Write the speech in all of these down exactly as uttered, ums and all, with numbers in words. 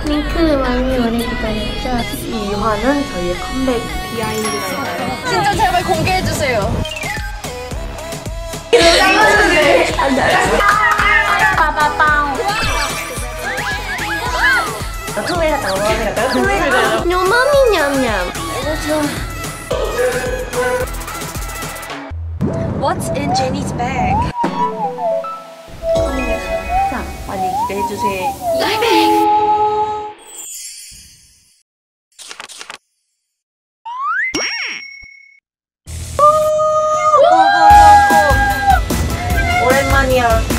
링크 많이 오래 기다렸죠? 이 화는 저희의 컴백 비하인드라니까요. 진짜 제발 공개해주세요. 빠바빵. 토메 갔다 오마미 갔다가 토메 갔다가 요마미 냠냠. What's in Jenny's bag? 자, 많이 기대해주세요. 오랜만이야.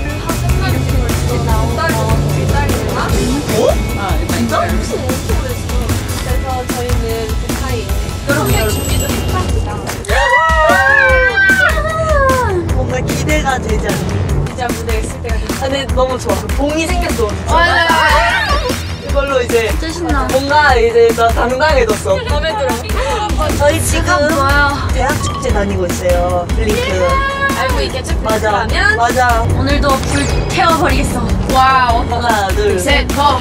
그래서 저희는 북한이 컴백 준비도 했답니다. 뭔가 기대가 되지 않니? 진짜 무대에 있을 때가 됐어. 근데 너무 좋아. 봉이 생겼어. 맞아요. 이걸로 이제 진짜 신나. 뭔가 이제 나 당당해졌어. 마음에 들어. 저희 지금 뭐야? 대학 축제 다니고 있어요. 블링크. 알고 있겠죠? 맞아. 그러면 맞아. 오늘도 불 태워버리겠어. 와우. 하나, 둘, 셋. 셋, 더.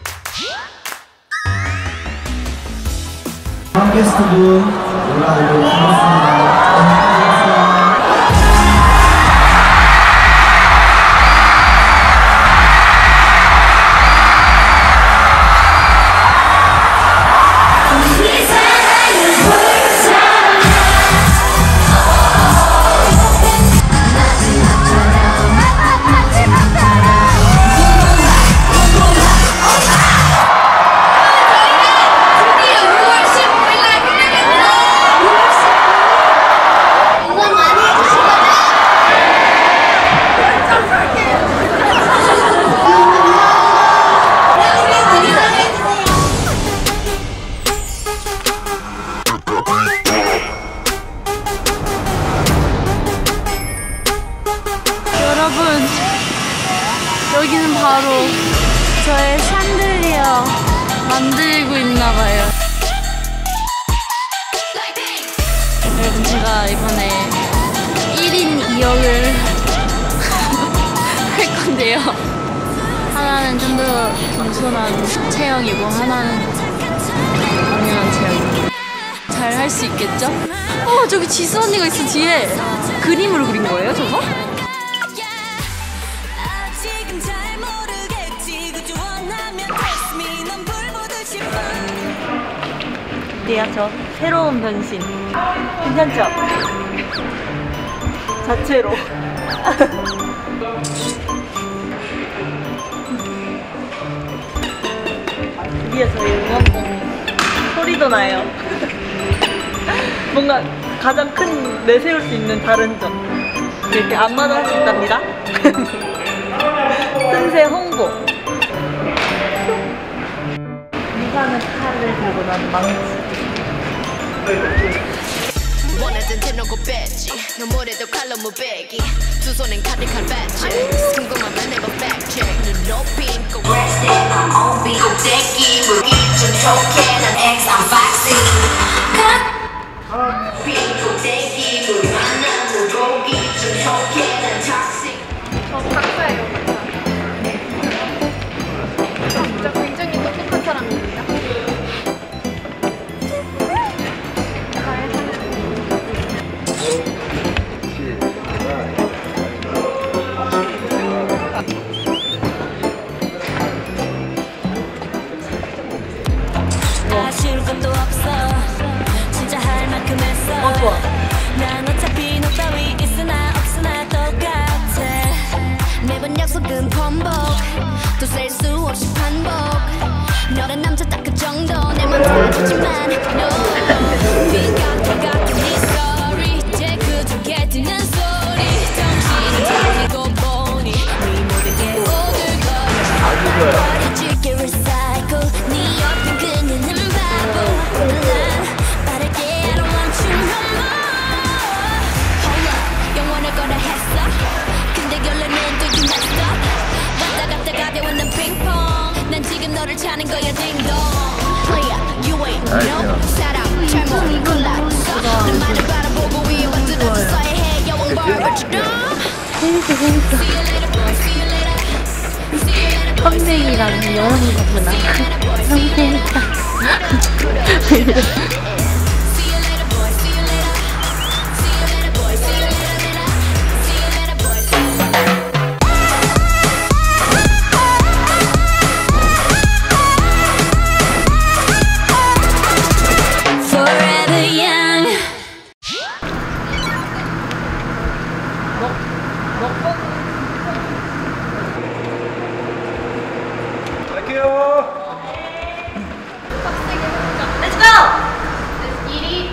다음 게스트분 올라오도록 하겠습니다. 여러분, 여기는 바로 저의 샹들리어 만들고 있나봐요. 여러분, 제가 이번에 일 인 이 역을 할 건데요. 하나는 좀 더 겸손한 체형이고 하나는 강렬한 체형이고. 잘 할 수 있겠죠? 어, 저기 지수 언니가 있어, 뒤에. 그림으로 그린 거예요, 저거? 어때요? 저 새로운 변신. 괜찮죠? 자체로. 드디어 저희 응원봉이 소리도 나요. 뭔가 가장 큰 내세울 수 있는 다른 점. 이렇게 안마도 할 수 있답니다. 틈새 홍보. 미사는 칼을 들고 난 망치. 원하던 대놓고 뺐지 너무래도 칼로 무배기 두 손엔 가득한 배치 궁금하면 never fact check 눈 높이 꼭 rest it I'm on beat 꼭대기 무기 좀 좋게 난 X I'm foxy 컷 꼭대기 물 만나 물고기 좀 좋게 난 toxic 저 박사예요, 박사. 진짜 굉장히 똑똑한 사람입니다. 아쉬울 것도 없어 진짜 할 만큼 했어 어, 좋아. 난 어차피 너 따위 있으나 없으나 똑같아 매번 약속은 번복 또 셀 수 없이 반복 너란 남자 딱 그 정도 내 맘 다 주지만 no 미각미각해 네 소리 이제 그저께 듣는 소리 정신이 차리고 보니 네 모든 게 오글거려 버려질게 recycle 네 옆에 그녀는 바보 난 빠르게 I don't want you no more Hold up 영원할 거라 했어 근데 결론은 또 you messed up 왔다 갔다 가벼운 난 핑퐁 난 지금 너를 찾는 거야 딩동 Player you ain't no 사람 잘못 골랐어 너만을 바라보고 위에 완전한 서서히 해 여왕 벌 what you do 재밌어, 재밌어. See you later boy see you later 컴백이랑 여행 가구나. 컴백이다. Forever young. Let's go! Let's eat it.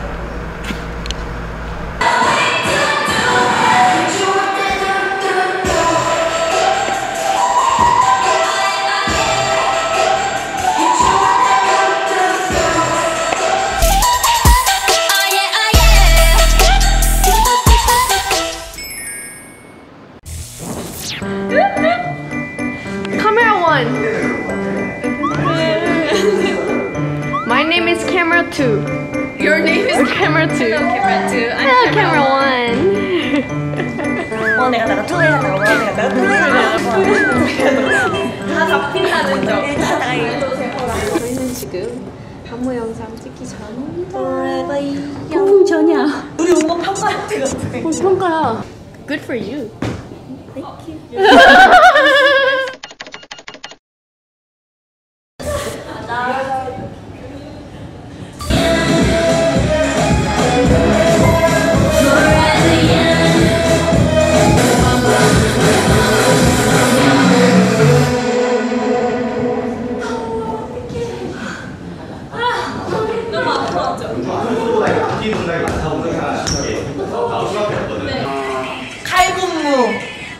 Oh yeah, oh yeah. Camera one. My name is camera two. Your name is camera two. Camera two. I'm camera one. 어, 내가 나가 투해야 나가. 내가 나가 투해야 나가. 다 잡힌다는 점. 일단 나이. 저희는 지금 안무 영상 찍기 전입니다. 폭풍 전이야. 우리 음악 평가한테 같아. 어, 평가야. Good for you. 칼군무.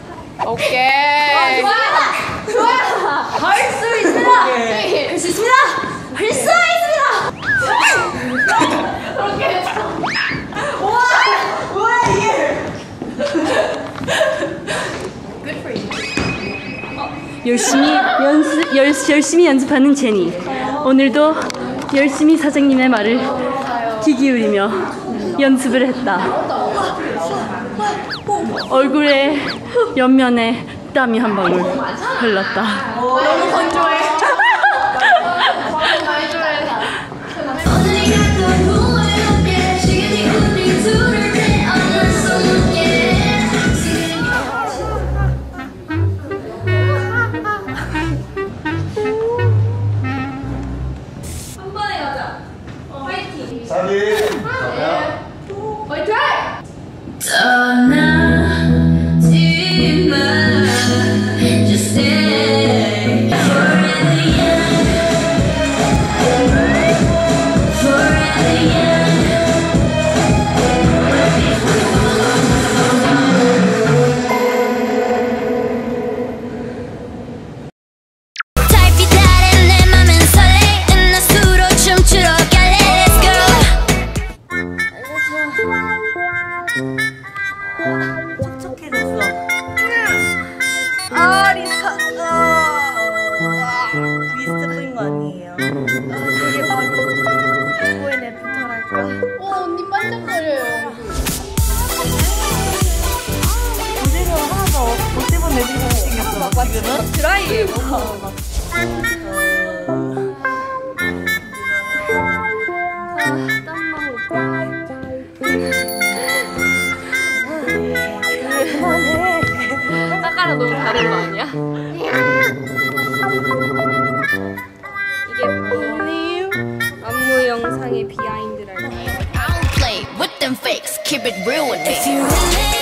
오케이. 할 수 있습니다. 할 수 있습니다. 할 수 있습니다. 뭐야 이게? 열심히 연습 열, 열심히 연습하는 제니. 오늘도 열심히 사장님의 말을 귀 기울이며 연습을 했다. 얼굴에 옆면에 땀이 한 방울 흘렀다. 너무 건조해. Only got the ruler up there. 시간이 우리 둘을 떼어낼 수 없게. 한 번에 가자. 어, 화이팅. 떠나지 마. Just stay forever young. Forever young. 달빛 아래 내 맘은 설레. 나 수로 춤추러 갈래. Let's go. 촉촉해졌어. 아 리사. 아, 미스트 뿌린 거 아니에요? 이게 바로 오엔 애프터랄까? 오 언니 반짝거려요. 모델은 하나도 못 입은 애들이 생겼어. 지금은 드라이예요. 아까랑 너무 다른 거 아니야? 이게 바로 안무 영상의 비하인드랄까? I don't play with them fakes. Keep it real with me. If you really